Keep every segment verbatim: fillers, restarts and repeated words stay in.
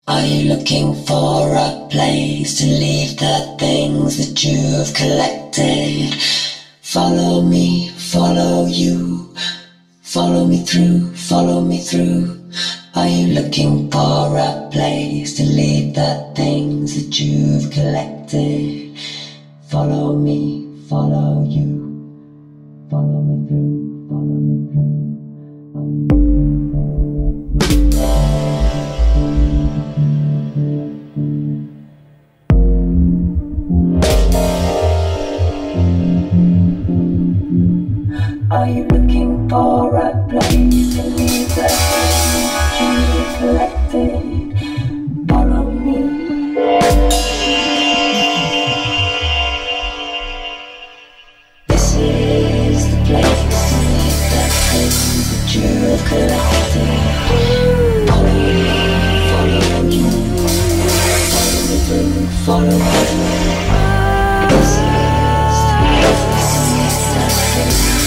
Are you looking for a place to leave the things that you've collected? Follow me, follow you, follow me through, follow me through. Are you looking for a place to leave the things that you've collected? Follow me, follow you, follow me through, follow me through. Are you looking for a place to leave the things you've collected? Follow me. This is the place to leave the things that you've collected. Follow me, follow you, follow me through, follow me through. This is the place to leave the things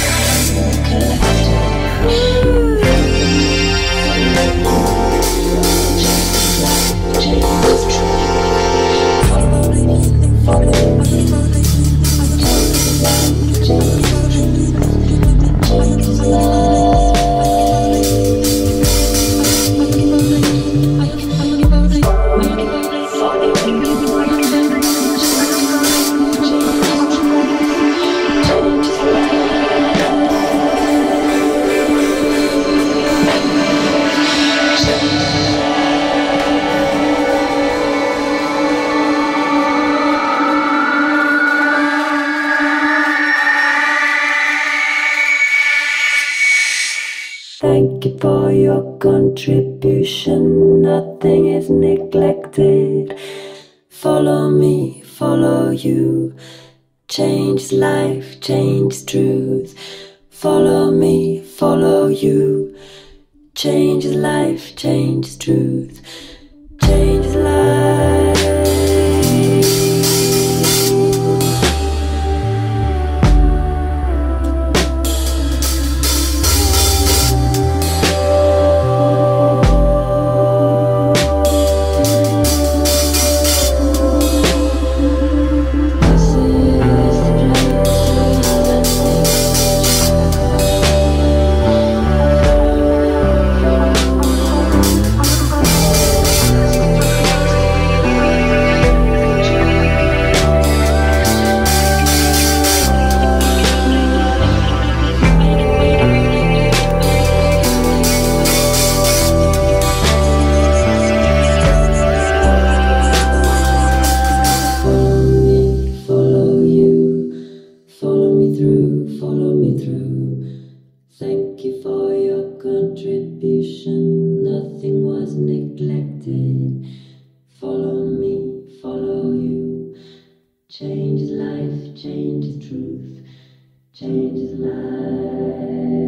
Thank you for your contribution, nothing is neglected. Follow me, follow you, change life, change truth. Follow me, follow you, change life, change truth, change life. Change life, change truth, change life.